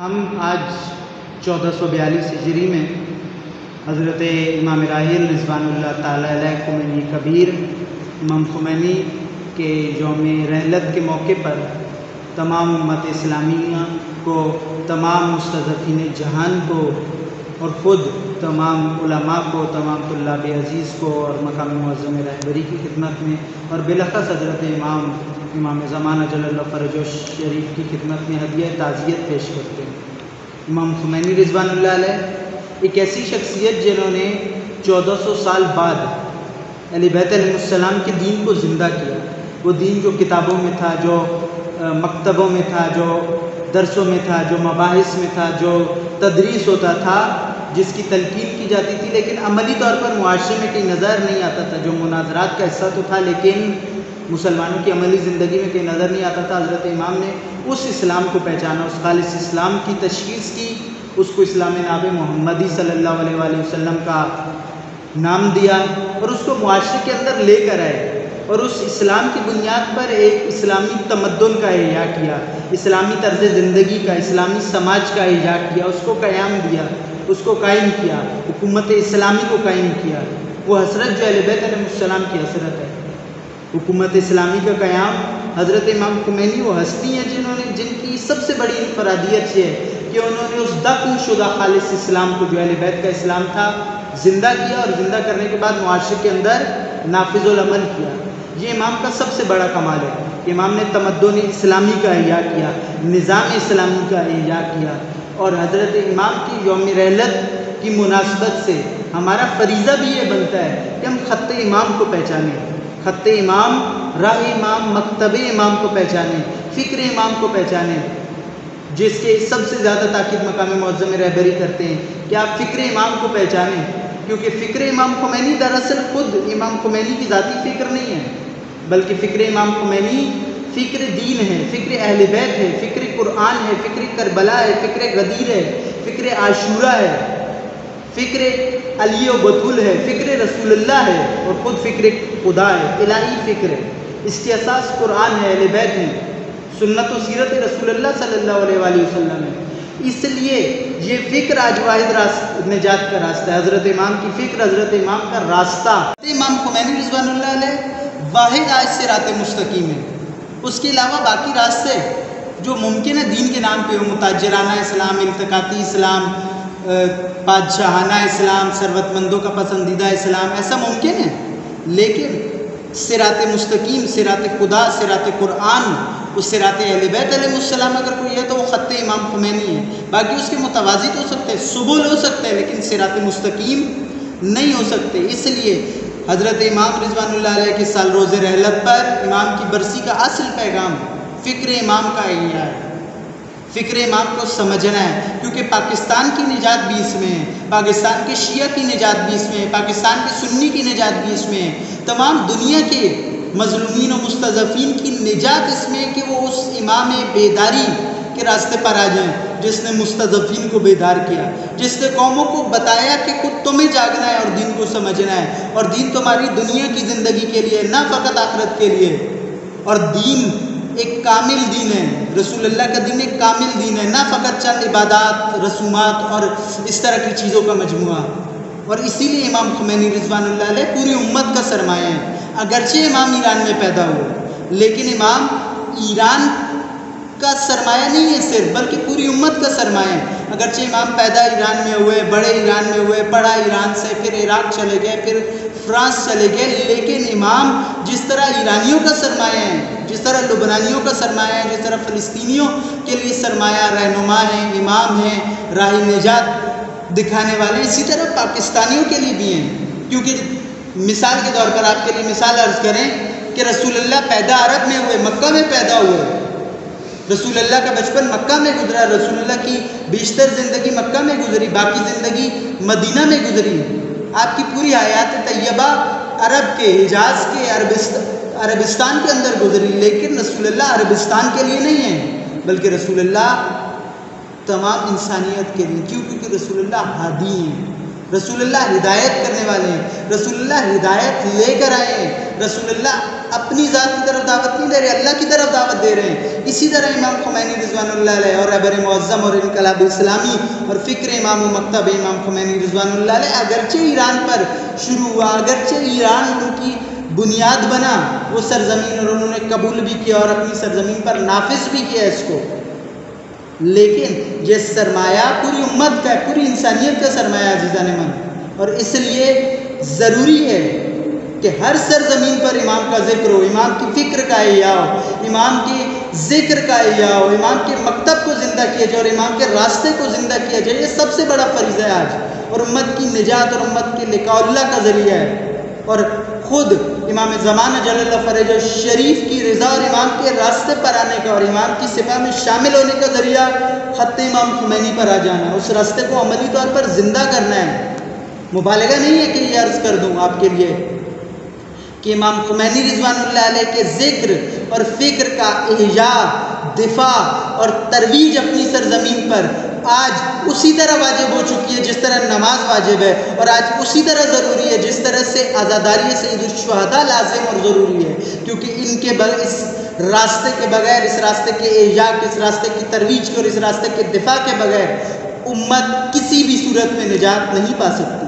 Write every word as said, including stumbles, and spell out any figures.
ہم آج چودہ سو بیالیس ہجری میں حضرت امام راحل رضوان اللہ تعالیٰ علیہ خمینی کبیر امام خمینی کے یوم رحلت کے موقع پر تمام امت اسلامیہ کو، تمام مستضعفین جہان کو اور خود تمام علماء کو، تمام طلاب عزیز کو اور مقام معظم رہبری کی خدمت میں اور بالاخص حضرت امام امام زمانہ جل اللہ فرجہ شریف کی خدمت میں ہدیہ تعزیت پیش کرتے ہیں۔ امام خمینی رضوان اللہ علیہ ایک ایسی شخصیت جنہوں نے چودہ سو سال بعد اہل بیت علیہ السلام کے دین کو زندہ کیا۔ وہ دین جو کتابوں میں تھا، جو مکتبوں میں تھا، جو درسوں میں تھا، جو مباحث میں تھا، جو تدریس ہوتا تھا، جس کی تلقین کی جاتی تھی، لیکن عملی طور پر معاشرے میں کہیں نظر نہیں آتا تھا، جو مناظرات کا حصہ تو تھا لیکن مسلمانوں کی عملی زندگی میں کہیں نظر نہیں آتا تھا۔ حضرت امام نے اس اسلام کو پہچانا، اس خالص اسلام کی تشخیص کی، اس کو اسلام ناب محمدی صلی اللہ علیہ وآلہ وسلم کا نام دیا اور اس کو معاشرے کے اندر لے کر آئے اور اس اسلام کی بنیاد پر ایک اسلامی تمدن کا احیاء کیا، اسلامی طرز زندگی کا، اسلامی سماج کا احیاء کیا، اس کو قیام دیا، اس کو قائم کیا، حکومت اسلامی کو قائم کیا۔ وہ حسرت جو اہل بیت علیہ السلام کی حسرت ہے، حکومت اسلامی کا قیام۔ حضرت امام خمینی وہ ہستی ہیں جنہوں نے جن کی سب سے بڑی انفرادیت یہ ہے کہ انہوں نے اس دفن شدہ خالص اسلام کو جو اہل بیت کا اسلام تھا زندہ کیا اور زندہ کرنے کے بعد معاشرے کے اندر نافذ العمل کیا۔ یہ امام کا سب سے بڑا کمال ہے کہ امام نے تمدن اسلامی کا احیاء کیا، نظام اسلامی کا احیاء کیا، اور حضرت امام کی یوم رحلت کی مناسبت سے ہمارا فریضہ بھی یہ بنتا ہے کہ ہم خط امام کو پہچانیں، خط امام، راہ امام، مکتب امام کو پہچانیں، فکر امام کو پہچانیں، جس کے سب سے زیادہ تاکید مقام معظم رہبری کرتے ہیں کہ آپ فکر امام کو پہچانیں، کیونکہ فکر امام خمینی دراصل خود امام خمینی کی ذاتی فکر نہیں ہے، بلکہ فکر امام خمینی فکر دین ہے، فکر اہل بیت ہے، فکر قرآن ہے، فکر کربلا ہے، فکر غدیر ہے، فکر عاشورہ ہے، فکر علی و بطول ہے، فکر رسول اللہ ہے اور خود فکر خدا ہے، الہی فکر ہے۔ اس کی اساس قرآن ہے، اہل بیت ہے، سنت و سیرت رسول اللہ صلی اللہ علیہ وآلہ وسلم ہے۔ اس لیے یہ فکر آج واحد راست نجات کا راستہ ہے، حضرت امام کی فکر، حضرت امام کا راستہ۔ امام خمینی رضوان اللہ علیہ واحد آج صراط مستقیم ہے، اس کے علاوہ باقی راستے جو ممکن ہے دین کے نام پہ ہو، متاجرانہ اسلام، التقاطی اسلام، بادشاہانہ اسلام، ثروت مندوں کا پسندیدہ اسلام، ایسا ممکن ہے، لیکن صراط مستقیم، صراط خدا، صراط قرآن، اس صراط اہل بیت علیہ السلام اگر کوئی ہے تو وہ خط امام خمینی ہے۔ باقی اس کے متوازی تو ہو سکتے ہیں، سبل ہو سکتے ہیں، لیکن صراط مستقیم نہیں ہو سکتے۔ اس لیے حضرت امام رضوان اللہ علیہ کے سال روز رحلت پر امام کی برسی کا اصل پیغام فکر امام کا احیاء ہے، فکر امام کو سمجھنا ہے، کیونکہ پاکستان کی نجات بھی اس میں ہے، پاکستان کے شیعہ کی نجات بھی اس میں ہے، پاکستان کے سنی کی نجات بھی اس میں ہے، تمام دنیا کے مظلومین و مستضعفین کی نجات اس میں ہے کہ وہ اس امام بیداری کے راستے پر آ جائیں جس نے مستضعفین کو بیدار کیا، جس نے قوموں کو بتایا کہ خود تمہیں جاگنا ہے اور دین کو سمجھنا ہے، اور دین تمہاری دنیا کی زندگی کے لیے نہ فقط آخرت کے لیے، اور دین ایک کامل دین ہے، رسول اللہ کا دین ایک کامل دین ہے، نہ فقط چند عبادات، رسومات اور اس طرح کی چیزوں کا مجموعہ۔ اور اسی لیے امام خمینی رضوان اللہ علیہ پوری امت کا سرمایہ ہے۔ اگرچہ امام ایران میں پیدا ہوئے لیکن امام ایران کا سرمایہ نہیں ہے صرف، بلکہ پوری امت کا سرمایہ ہے۔ اگرچہ امام پیدا ایران میں ہوئے، بڑے ایران میں ہوئے، پڑھا ایران سے، پھر عراق چلے گئے، پھر فرانس چلے گئے، لیکن امام جس طرح ایرانیوں کا سرمایہ ہے، جس طرح لبنانیوں کا سرمایہ ہے، جس طرح فلسطینیوں کے لیے سرمایہ رہنما ہیں، امام ہیں، راہ نجات دکھانے والے، اسی طرح پاکستانیوں کے لیے بھی ہیں۔ کیونکہ مثال کے طور پر آپ کے لیے مثال عرض کریں کہ رسول اللہ پیدا عرب میں ہوئے، مکہ میں پیدا ہوئے، رسول اللہ کا بچپن مکہ میں گزرا، رسول اللہ کی بیشتر زندگی مکہ میں گزری، باقی زندگی مدینہ میں گزری، آپ کی پوری حیات طیبہ عرب کے، حجاز کے، عربستان کے اندر گزری، لیکن رسول اللہ عربستان کے لیے نہیں ہے بلکہ رسول اللہ تمام انسانیت کے لیے، کیوں؟ کیونکہ رسول اللہ ہادی ہیں، رسول اللہ ہدایت کرنے والے ہیں، رسول اللہ ہدایت لے کر آئے ہیں، رسول اللہ اپنی ذات کی طرف دعوت نہیں دے رہے، اللہ کی طرف دعوت دے رہے ہیں۔ اسی طرح امام خمینی رضوان اللہ علیہ اور رہبر معظم اور انقلاب اسلامی اور فکر امام و مکتب امام خمینی رضوان اللہ علیہ اگرچہ ایران پر شروع ہوا، اگرچہ ایران ان کی بنیاد بنا، وہ سرزمین، اور انہوں نے قبول بھی کیا اور اپنی سرزمین پر نافذ بھی کیا اس کو، لیکن یہ سرمایہ پوری امت کا ہے، پوری انسانیت کا سرمایہ عزیزان من، اور اس لیے ضروری ہے کہ ہر سرزمین پر امام کا ذکر ہو، امام کی فکر کا احیاء ہو، امام کے ذکر کا احیاء ہو، امام کے مکتب کو زندہ کیا جائے اور امام کے راستے کو زندہ کیا جائے۔ یہ سب سے بڑا فریضہ ہے آج، اور امت کی نجات اور امت کے لقاء اللہ کا ذریعہ ہے، اور خود امام زمانہ جل اللہ فرجہ شریف کی رضا اور امام کے راستے پر آنے کا اور امام کی صفحہ میں شامل ہونے کا ذریعہ خط امام خمینی پر آ جانا، اس راستے کو عملی طور پر زندہ کرنا ہے۔ مبالغہ نہیں ہے کہ یہ عرض کر دوں آپ کے لیے کہ امام خمینی رضوان اللہ علیہ کے ذکر اور فکر کا احیاء، دفاع اور ترویج اپنی سرزمین پر آج اسی طرح واجب ہو چکی ہے جس طرح نماز واجب ہے، اور آج اسی طرح ضروری ہے جس طرح سے عزاداری سید الشہداء لازم اور ضروری ہے، کیونکہ ان کے بغیر، اس راستے کے بغیر، اس راستے کے احیاء کے، اس راستے کی ترویج کے اور اس راستے کے دفاع کے بغیر امت کسی بھی صورت میں نجات نہیں پا سکتی۔